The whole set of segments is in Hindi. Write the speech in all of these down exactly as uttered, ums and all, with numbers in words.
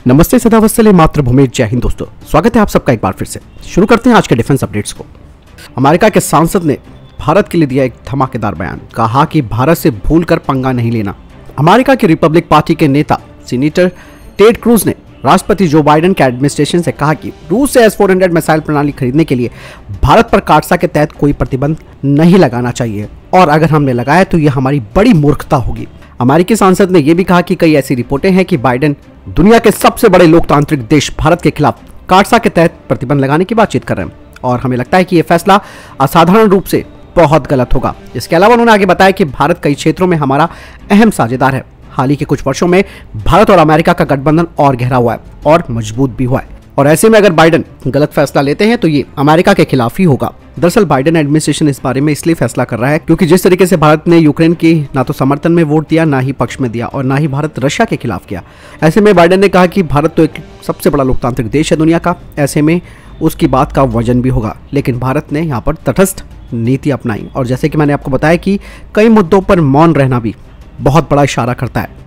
नमस्ते सदावत्सले मातृभूमि, जय हिंद दोस्तों। स्वागत है आप सबका एक बार फिर से। शुरू करते हैं आज के डिफेंस अपडेट्स को। अमेरिका के सांसद ने भारत के लिए दिया एक धमाकेदार बयान। कहा कि भारत से भूलकर पंगा नहीं लेना। अमेरिका की रिपब्लिक पार्टी के नेता सीनेटर टेड क्रूज ने राष्ट्रपति जो बाइडेन के एडमिनिस्ट्रेशन से कहा कि रूस से एस फोर हंड्रेड मिसाइल प्रणाली खरीदने के लिए भारत पर कार्सा के तहत कोई प्रतिबंध नहीं लगाना चाहिए, और अगर हमने लगाया तो यह हमारी बड़ी मूर्खता होगी। अमेरिकी सांसद ने यह भी कहा कि कई ऐसी रिपोर्टें हैं कि बाइडेन दुनिया के सबसे बड़े लोकतांत्रिक देश भारत के खिलाफ कार्सा के तहत प्रतिबंध लगाने की बातचीत कर रहे हैं, और हमें लगता है कि यह फैसला असाधारण रूप से बहुत गलत होगा। इसके अलावा उन्होंने आगे बताया कि भारत कई क्षेत्रों में हमारा अहम साझेदार है। हाल ही के कुछ वर्षों में भारत और अमेरिका का गठबंधन और गहरा हुआ है और मजबूत भी हुआ है, और ऐसे में अगर बाइडेन गलत फैसला लेते हैं तो ये अमेरिका के खिलाफ ही होगा। दरअसल बाइडेन एडमिनिस्ट्रेशन इस बारे में इसलिए फैसला कर रहा है क्योंकि जिस तरीके से भारत ने यूक्रेन की ना तो समर्थन में वोट दिया, ना ही पक्ष में दिया, और ना ही भारत रशिया के खिलाफ किया। ऐसे में बाइडेन ने कहा कि भारत तो एक सबसे बड़ा लोकतांत्रिक देश है दुनिया का, ऐसे में उसकी बात का वजन भी होगा। लेकिन भारत ने यहाँ पर तटस्थ नीति अपनाई, और जैसे कि मैंने आपको बताया कि कई मुद्दों पर मौन रहना भी बहुत बड़ा इशारा करता है।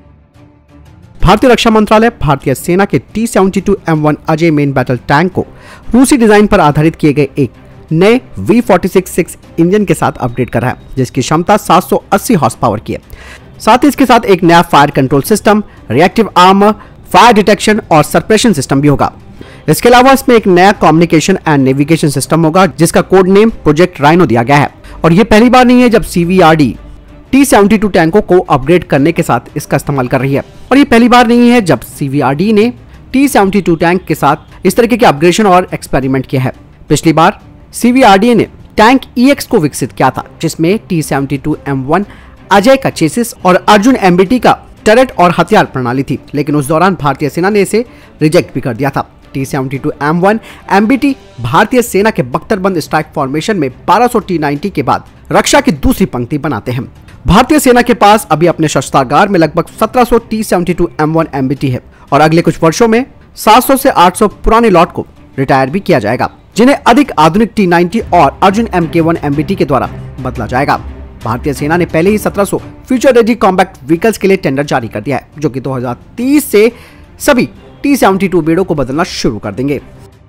भारतीय रक्षा मंत्रालय भारतीय सेना के T seventy two M one Ajay main battle tank को रूसी डिजाइन पर आधारित किए गए एक नए V forty six six engine के साथ अपडेट कर रहा है, जिसकी क्षमता सात सौ अस्सी हॉर्स पावर की है। साथ ही इसके साथ एक नया fire control system, reactive armour, fire detection और सप्रेशन सिस्टम भी होगा। इसके अलावा इसमें एक नया कम्युनिकेशन एंड नेविगेशन सिस्टम होगा, जिसका कोड नेम प्रोजेक्ट राइनो दिया गया है। और ये पहली बार नहीं है जब C V R D T seventy two टैंकों को अपग्रेड करने के साथ इसका इस्तेमाल कर रही है, और ये पहली बार नहीं है जब सी वी आर डी ने टी सेवेंटी टू टैंक के साथ इस तरीके के अपग्रेडेशन और एक्सपेरिमेंट किया है। पिछली बार सी वी आर डी ने टैंक ई एक्स को विकसित किया था, जिसमें T seventy two M one Ajay का चेसिस और अर्जुन एम बी टी का टरेट और हथियार प्रणाली थी, लेकिन उस दौरान भारतीय सेना ने इसे रिजेक्ट भी कर दिया था। T seventy two M one M B T भारतीय सेना के बख्तरबंद स्ट्राइक फॉर्मेशन में बारह सौ टी नाइंटी के बाद रक्षा की दूसरी पंक्ति बनाते हैं। भारतीय सेना के पास अभी अपने शस्त्रागार में लगभग सत्रह सौ T seventy two M one M B T है, और अगले कुछ वर्षों में सात सौ से आठ सौ पुराने लॉट को रिटायर भी किया जाएगा, जिन्हें अधिक आधुनिक टी नाइंटी और Arjun M K one M B T के द्वारा बदला जाएगा। भारतीय सेना ने पहले ही सत्रह सौ फ्यूचर रेडी कॉम्बैट व्हीकल्स के लिए टेंडर जारी कर दिया है, जो कि दो हज़ार तीस से सभी टी सेवेंटी टू बेड़ों को बदलना शुरू कर देंगे।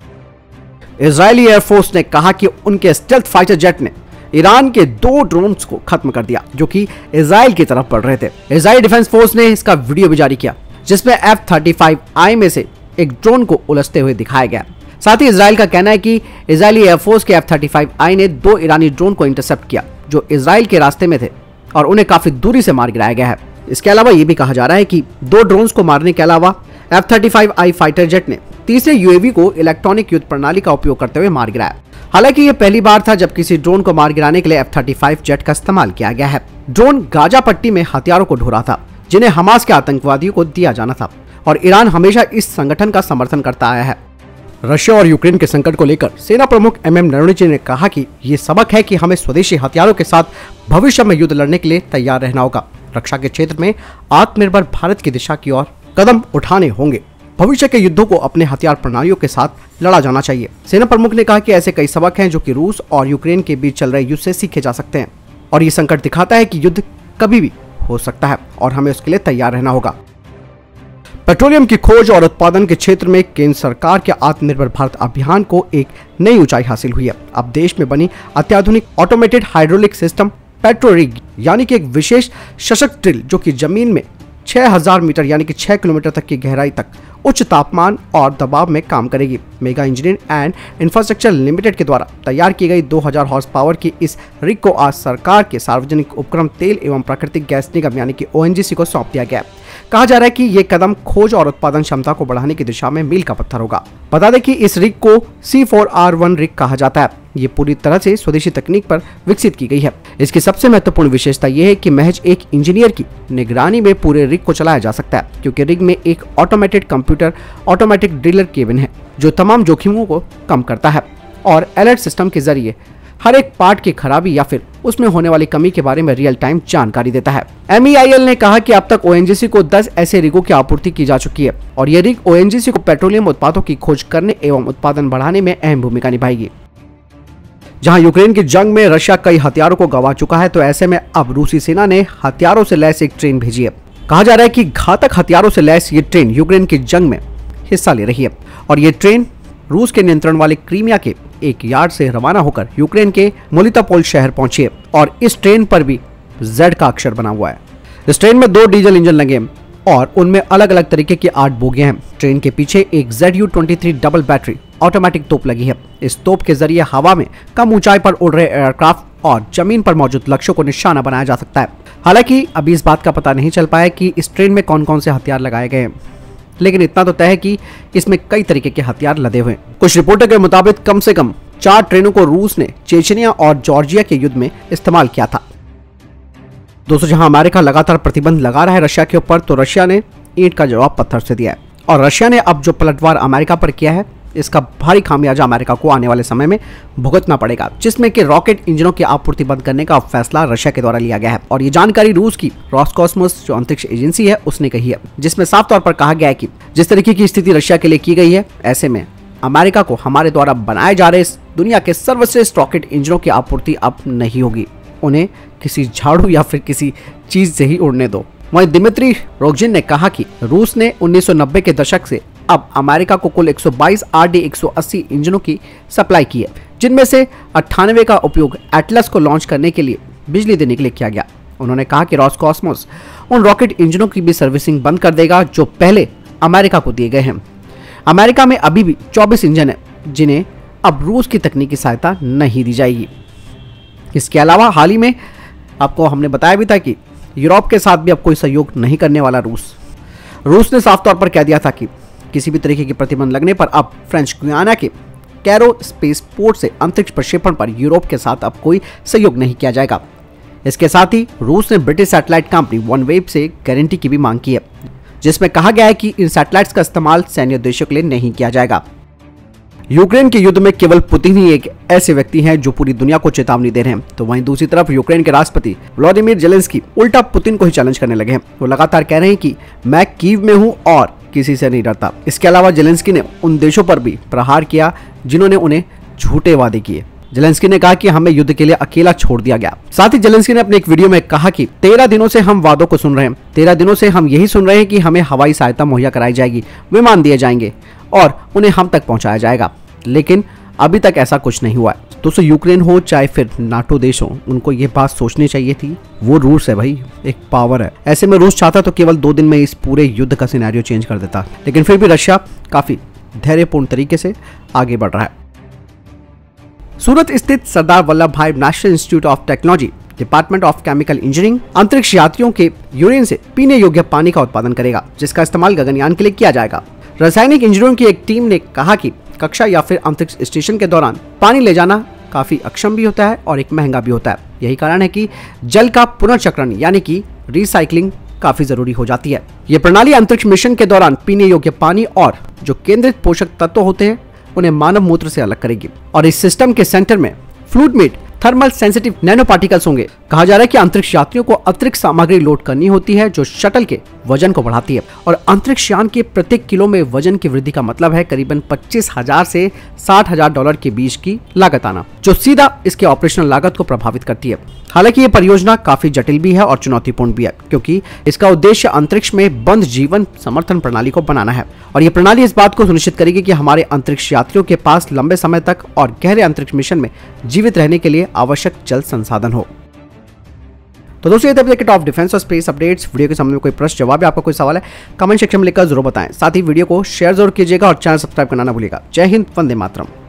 इजरायली एयरफोर्स ने कहा कि उनके स्टेल्थ फाइटर जेट ने ईरान के दो ड्रोन्स को खत्म कर दिया, जो कि इजराइल की तरफ बढ़ रहे थे। इजराइल डिफेंस फोर्स ने इसका वीडियो भी जारी किया, जिसमें एफ थर्टी फाइव आई में से एक ड्रोन को उलझते हुए दिखाया गया। साथ ही इजराइल का कहना है कि इजरायली एयरफोर्स के एफ थर्टी फाइव आई ने दो ईरानी ड्रोन को इंटरसेप्ट किया, जो इजराइल के रास्ते में थे, और उन्हें काफी दूरी से मार गिराया गया है। इसके अलावा यह भी कहा जा रहा है कि दो ड्रोन्स को मारने के अलावा F thirty five I fighter jet ने तीसरे यू ए वी को इलेक्ट्रॉनिक युद्ध प्रणाली का उपयोग करते हुए मार गिराया। हालांकि यह पहली बार था जब किसी ड्रोन को मार गिराने के लिए एफ थर्टी फाइव जेट का इस्तेमाल किया गया है। ड्रोन गाजा पट्टी में हथियारों को ढो रहा था, जिन्हें हमास के आतंकवादियों को दिया जाना था, और ईरान हमेशा इस संगठन का समर्थन करता आया है। रशिया और यूक्रेन के संकट को लेकर सेना प्रमुख एम एम नरवणे ने कहा कि ये सबक है कि हमें स्वदेशी हथियारों के साथ भविष्य में युद्ध लड़ने के लिए तैयार रहना होगा। रक्षा के क्षेत्र में आत्मनिर्भर भारत की दिशा की ओर कदम उठाने होंगे। भविष्य के युद्धों को अपने हथियार प्रणालियों के साथ लड़ा जाना चाहिए। सेना प्रमुख ने कहा कि ऐसे कई सबक हैं जो कि रूस और यूक्रेन के बीच चल रहे युद्ध से सीखे जा सकते हैं, और ये संकट दिखाता है कि युद्ध कभी भी हो सकता है और हमें उसके लिए तैयार रहना होगा। पेट्रोलियम की खोज और उत्पादन के क्षेत्र में केंद्र सरकार के आत्मनिर्भर भारत अभियान को एक नई ऊंचाई हासिल हुई है। अब देश में बनी अत्याधुनिक ऑटोमेटेड हाइड्रोलिक सिस्टम पेट्रोरिग, यानी कि एक विशेष सशक्त ड्रिल, जो कि जमीन में छह हज़ार मीटर यानी कि छह किलोमीटर तक की गहराई तक उच्च तापमान और दबाव में काम करेगी। Mega engineering and infrastructure limited के द्वारा तैयार की गई दो हज़ार हॉर्स पावर की इस रिग को आज सरकार के सार्वजनिक उपक्रम तेल एवं प्राकृतिक गैस निगम यानी कि ओ एन जी सी को सौंप दिया गया। कहा जा रहा है कि ये कदम खोज और उत्पादन क्षमता को बढ़ाने की दिशा में मील का पत्थर होगा। बता दें कि इस रिग को C four R one rig कहा जाता है। ये पूरी तरह से स्वदेशी तकनीक पर विकसित की गई है। इसकी सबसे महत्वपूर्ण विशेषता यह है कि महज एक इंजीनियर की निगरानी में पूरे रिग को चलाया जा सकता है, क्योंकि रिग में एक automated computer automatic driller cabin है, जो तमाम जोखिमों को कम करता है और अलर्ट सिस्टम के जरिए हर एक पार्ट की खराबी या फिर उसमें होने वाली कमी के बारे में रियल टाइम जानकारी देता है। एम ई आई एल ने कहा कि अब तक ओ एन जी सी को दस ऐसे रिगों की आपूर्ति की जा चुकी है, और ये रिग ओ एन जी सी को पेट्रोलियम उत्पादों की खोज करने एवं उत्पादन बढ़ाने में अहम भूमिका निभाएगी। जहां यूक्रेन की जंग में रशिया कई हथियारों को गंवा चुका है, तो ऐसे में अब रूसी सेना ने हथियारों से लैस एक ट्रेन भेजी है। कहा जा रहा है कि घातक हथियारों से लैस ये ट्रेन यूक्रेन की जंग में हिस्सा ले रही है और ये ट्रेन रूस के नियंत्रण वाले क्रीमिया के एक यार्ड से रवाना होकर यूक्रेन के मोलितोपोल शहर पहुंची है और इस ट्रेन पर भी जेड का अक्षर बना हुआ है। इस ट्रेन में दो डीजल इंजन लगे हैं और उनमें अलग अलग तरीके की आठ बोगियां हैं। ट्रेन के पीछे एक Z U twenty three double battery automatic तोप लगी है। इस तोप के जरिए हवा में कम ऊंचाई पर उड़ रहे एयरक्राफ्ट और जमीन पर मौजूद लक्ष्यों को निशाना बनाया जा सकता है। हालांकि अभी इस बात का पता नहीं चल पाया कि इस ट्रेन में कौन कौन से हथियार लगाए गए हैं, लेकिन इतना तो तय है कि इसमें कई तरीके के हथियार लदे हुए हैं। कुछ रिपोर्टों के मुताबिक कम से कम चार ट्रेनों को रूस ने चेचनिया और जॉर्जिया के युद्ध में इस्तेमाल किया था। दोस्तों, जहां अमेरिका लगातार प्रतिबंध लगा रहा है रशिया के ऊपर, तो रशिया ने ईंट का जवाब पत्थर से दिया है और रशिया ने अब जो पलटवार अमेरिका पर किया है, इसका भारी खामियाजा अमेरिका को आने वाले समय में भुगतना पड़ेगा, जिसमें कि रॉकेट इंजनों की आपूर्ति बंद करने का फैसला रशिया के द्वारा लिया गया है। और ये जानकारी रूस की रोसकॉस्मोस जो अंतरिक्ष एजेंसी है उसने कही है, जिसमें साफ तौर पर कहा गया है कि जिस तरीके की स्थिति रशिया के लिए की गई है, ऐसे में अमेरिका को हमारे द्वारा बनाए जा रहे दुनिया के सर्वश्रेष्ठ रॉकेट इंजनों की आपूर्ति अब नहीं होगी। उन्हें किसी झाड़ू या फिर किसी चीज से ही उड़ने दो। वहीं दिमित्री रोगजिन ने कहा कि रूस ने उन्नीस सौ नब्बे के दशक से अब अमेरिका को कुल एक सौ बाईस आर डी एक सौ अस्सी इंजनों की सप्लाई की है, जिनमें से अट्ठानवे का उपयोग एटलस को लॉन्च करने के लिए बिजली देने के लिए किया गया। उन्होंने कहा कि रोसकॉस्मोस उन रॉकेट इंजनों की भी सर्विसिंग बंद कर देगा जो पहले अमेरिका को दिए गए हैं। अमेरिका में अभी भी चौबीस इंजन है जिन्हें अब रूस की तकनीकी सहायता नहीं दी जाएगी। इसके अलावा हाल ही में आपको हमने बताया भी था कि यूरोप के साथ भी अब कोई सहयोग नहीं करने वाला रूस रूस ने साफ तौर पर कह दिया था कि किसी भी तरीके की प्रतिबंध लगने पर अब फ्रेंच गुयाना के कैरो स्पेस पोर्ट से अंतरिक्ष प्रक्षेपण पर यूरोप के साथ अब कोई सहयोग नहीं किया जाएगा। इसके साथ ही रूस ने ब्रिटिश सैटेलाइट कंपनी वनवेव से गारंटी की भी मांग की है, जिसमें कहा गया है कि इन सैटेलाइट्स का इस्तेमाल सैन्य उद्देश्यों के लिए नहीं किया जाएगा। यूक्रेन के युद्ध में केवल पुतिन ही एक ऐसे व्यक्ति हैं जो पूरी दुनिया को चेतावनी दे रहे हैं, तो वहीं दूसरी तरफ यूक्रेन के राष्ट्रपति व्लादिमीर जेलेंस्की उल्टा पुतिन को ही चैलेंज करने लगे हैं। वो लगातार कह रहे हैं कि मैं कीव में हूं और किसी से नहीं डरता। इसके अलावा जेलेंस्की ने उन देशों पर भी प्रहार किया जिन्होंने उन्हें झूठे वादे किए। जेलेंस्की ने कहा कि हमें युद्ध के लिए अकेला छोड़ दिया गया। साथ ही जेलेंस्की ने अपने एक वीडियो में कहा कि तेरह दिनों से हम वादों को सुन रहे हैं, तेरह दिनों से हम यही सुन रहे हैं कि हमें हवाई सहायता मुहैया कराई जाएगी, विमान दिए जाएंगे और उन्हें हम तक पहुंचाया जाएगा, लेकिन अभी तक ऐसा कुछ नहीं हुआ है। दोस्तों, यूक्रेन हो चाहे फिर नाटो देश हो, उनको ये बात सोचनी चाहिए थी। वो रूस है भाई, एक पावर है। ऐसे में रूस चाहता तो केवल दो दिन में इस पूरे युद्ध का सिनेरियो चेंज कर देता, लेकिन फिर भी रशिया काफी धैर्यपूर्ण तरीके से आगे बढ़ रहा है। सूरत स्थित Sardar Vallabh Bhai national institute of technology department of chemical engineering अंतरिक्ष यात्रियों के यूरेन से पीने योग्य पानी का उत्पादन करेगा, जिसका इस्तेमाल गगनयान के लिए किया जाएगा। रासायनिक इंजीनियरों की एक टीम ने कहा कि कक्षा या फिर अंतरिक्ष स्टेशन के दौरान पानी ले जाना काफी अक्षम भी होता है और एक महंगा भी होता है। यही कारण है कि जल का पुनर्चक्रण यानी कि रिसाइकलिंग काफी जरूरी हो जाती है। ये प्रणाली अंतरिक्ष मिशन के दौरान पीने योग्य पानी और जो केंद्रित पोषक तत्व होते हैं उन्हें मानव मूत्र से अलग करेगी और इस सिस्टम के सेंटर में fluid made thermal sensitive nanoparticles होंगे। कहा जा रहा है कि अंतरिक्ष यात्रियों को अतिरिक्त सामग्री लोड करनी होती है जो शटल के वजन को बढ़ाती है और अंतरिक्ष यान के प्रत्येक किलो में वजन की वृद्धि का मतलब है करीबन पच्चीस हजार से साठ हजार डॉलर के बीच की लागत आना, जो सीधा इसके ऑपरेशनल लागत को प्रभावित करती है। हालांकि ये परियोजना काफी जटिल भी है और चुनौतीपूर्ण भी है, क्योंकि इसका उद्देश्य अंतरिक्ष में बंद जीवन समर्थन प्रणाली को बनाना है और ये प्रणाली इस बात को सुनिश्चित करेगी कि हमारे अंतरिक्ष यात्रियों के पास लंबे समय तक और गहरे अंतरिक्ष मिशन में जीवित रहने के लिए आवश्यक जल संसाधन हो। तो दोस्तों, ये थे टॉप डिफेंस और स्पेस अपडेट्स। वीडियो के सामने कोई प्रश्न जवाब या आपका कोई सवाल है कमेंट सेक्शन में लिखकर जरूर बताएं। साथ ही वीडियो को शेयर जरूर कीजिएगा और चैनल सब्सक्राइब करना ना भूलिएगा। जय हिंद, वंदे मातरम।